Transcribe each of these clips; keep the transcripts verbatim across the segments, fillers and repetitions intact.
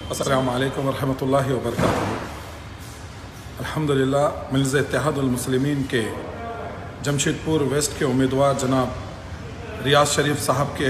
अस्सलामु अलैकुम वरहमतुल्लाहि वबरकातुहू। अल्हम्दुलिल्लाह, मजलिस इत्तेहादुल मुस्लिमीन के जमशेदपुर वेस्ट के उम्मीदवार जनाब रियाज शरीफ साहब के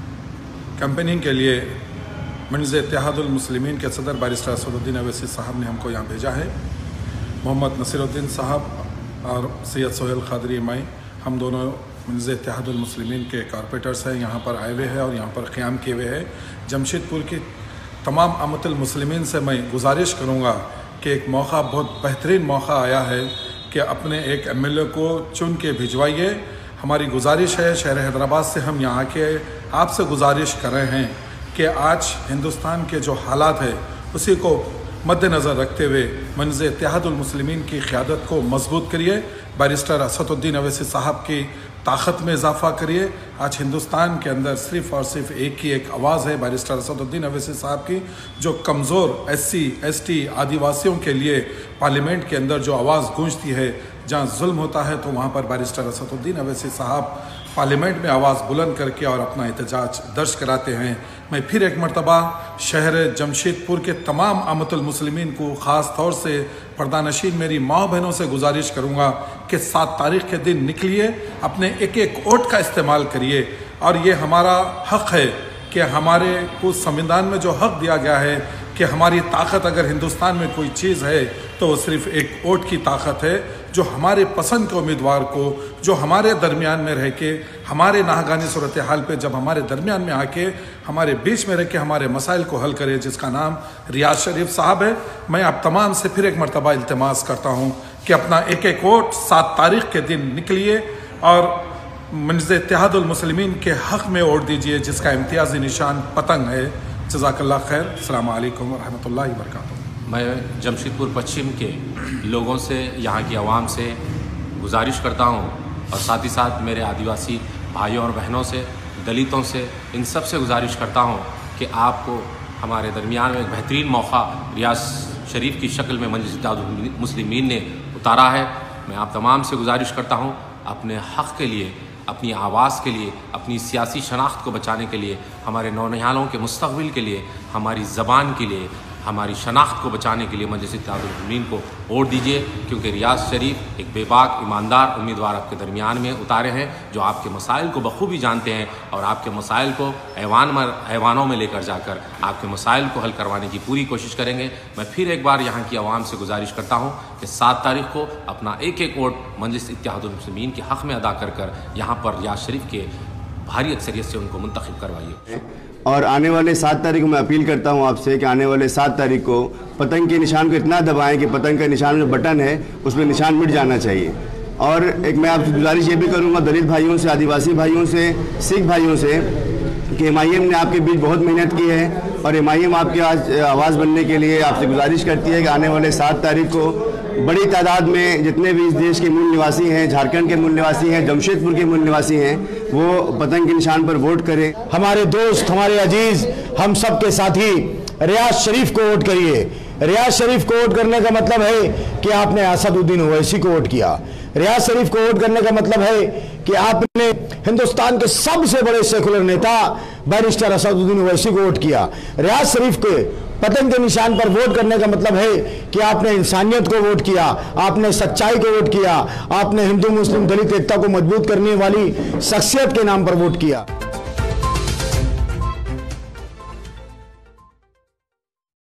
कैंपेनिंग के लिए मजलिस इत्तेहादुल मुस्लिमीन के सदर बैरिस्टर असदुद्दीन अवैसी साहब ने हमको यहाँ भेजा है। मोहम्मद नसीरुद्दीन साहब और सैयद सोहेल खादरी माई, हम दोनों मजलिस इत्तेहादुल मुस्लिमीन के कारपोरेटर्स हैं, यहाँ पर आए हुए हैं और यहाँ पर क़याम किए हुए हैं। जमशेदपुर की तमाम अमतुल मुस्लिमीन से मैं गुजारिश करूँगा कि एक मौका, बहुत बेहतरीन मौका आया है कि अपने एक एम एल ए को चुन के भिजवाइए। हमारी गुजारिश है, शहर हैदराबाद से हम यहाँ के आपसे गुजारिश कर रहे हैं कि आज हिंदुस्तान के जो हालात है उसी को मद्देनज़र रखते हुए मजलिस इत्तेहादुल मुस्लिमीन की क़यादत को मजबूत करिए। बैरिस्टर असदुद्दीन अवैसी साहब की ताकत में इजाफा करिए। आज हिंदुस्तान के अंदर सिर्फ़ और सिर्फ एक ही एक आवाज़ है बैरिस्टर असदुद्दीन अवैसी साहब की, जो कमज़ोर एस सी एस टी आदिवासियों के लिए पार्लियामेंट के अंदर जो आवाज़ गूंजती है, जहाँ जुल्म होता है तो वहाँ पर बैरिस्टर असदुद्दीन अवैसी साहब पार्लियामेंट में आवाज़ बुलंद करके और अपना एहतजाज दर्ज कराते हैं। मैं फिर एक मरतबा शहर जमशेदपुर के तमाम अमतुल मुस्लिमीन को, ख़ास तौर से पर्दानशीन मेरी माँ बहनों से गुजारिश करूँगा कि सात तारीख़ के दिन निकलिए, अपने एक एक वोट का इस्तेमाल करिए। और ये हमारा हक़ है कि हमारे को संविधान में जो हक़ दिया गया है कि हमारी ताकत अगर हिंदुस्तान में कोई चीज़ है तो वो सिर्फ़ एक वोट की ताकत है, जो हमारे पसंद के उम्मीदवार को, जो हमारे दरमियान में रह के, हमारे नाहगानी सूरत हाल पे जब हमारे दरमियान में आके हमारे बीच में रह के हमारे मसाइल को हल करे, जिसका नाम रियाज शरीफ साहब है। मैं आप तमाम से फिर एक मरतबा इल्तिमास करता हूँ कि अपना एक एक वोट सात तारीख़ के दिन निकलिए और मजलिस इत्तेहादुल मुस्लिमीन के हक़ में वोट दीजिए, जिसका इम्तियाज़ी निशान पतंग है। जज़ाकल्लाह खैर। अस्सलामु अलैकुम वरहमतुल्लाहि वबरकातुहू। मैं जमशेदपुर पश्चिम के लोगों से, यहाँ की आवाम से गुजारिश करता हूँ और साथ ही साथ मेरे आदिवासी भाइयों और बहनों से, दलितों से, इन सब से गुजारिश करता हूँ कि आपको हमारे दरमियान में एक बेहतरीन मौका रियाज शरीफ की शक्ल में मजलिस इत्तेहादुल मुस्लिमीन ने उतारा है। मैं आप तमाम से गुजारिश करता हूँ, अपने हक़ के लिए, अपनी आवाज़ के लिए, अपनी सियासी शनाख्त को बचाने के लिए, हमारे नौनिहालों के मुस्तक़बिल के लिए, हमारी ज़बान के लिए, हमारी शनाख्त को बचाने के लिए मजलिस इत्तेहादुल मुस्लिमीन को वोट दीजिए, क्योंकि रियाज शरीफ एक बेबाक ईमानदार उम्मीदवार आपके दरमियान में उतारे हैं, जो आपके मसाइल को बखूबी जानते हैं और आपके मसाइल को ऐवान में ऐवानों में लेकर जाकर आपके मसाइल को हल करवाने की पूरी कोशिश करेंगे। मैं फिर एक बार यहाँ की आवाम से गुजारिश करता हूँ कि सात तारीख़ को अपना एक एक वोट मजलिस इत्तेहादुल मुस्लिमीन के हक़ में अदा कर कर यहाँ पर रियाज शरीफ के भारी अक्सरियत से उनको मुंतखब करवाइए। और आने वाले सात तारीख को मैं अपील करता हूं आपसे कि आने वाले सात तारीख को पतंग के निशान को इतना दबाएं कि पतंग का निशान में बटन है उसमें निशान मिट जाना चाहिए। और एक मैं आपसे गुजारिश ये भी करूंगा दलित भाइयों से, आदिवासी भाइयों से, सिख भाइयों से कि एम आई एम ने आपके बीच बहुत मेहनत की है और एम आई एम आपकी आज आवाज़ बनने के लिए आपसे गुजारिश करती है कि आने वाले सात तारीख को बड़ी तादाद में जितने भी इस देश के मूल निवासी हैं, झारखंड के मूल निवासी हैं, जमशेदपुर के मूल निवासी हैं, वो पतंग के निशान पर वोट करें। हमारे दोस्त, हमारे अजीज, हम सब के साथी रियाज शरीफ को वोट करिए। रियाज शरीफ को वोट करने का मतलब है कि आपने असदुद्दीन ओवैसी को वोट किया। रियाज शरीफ को वोट करने का मतलब है कि आपने हिंदुस्तान के सबसे बड़े सेकुलर नेता बैरिस्टर असदुद्दीन ओवैसी को वोट किया। रियाज शरीफ के पतंग के निशान पर वोट करने का मतलब है कि आपने इंसानियत को वोट किया, आपने सच्चाई को वोट किया, आपने हिंदू मुस्लिम दलित एकता को मजबूत करने वाली शख्सियत के नाम पर वोट किया।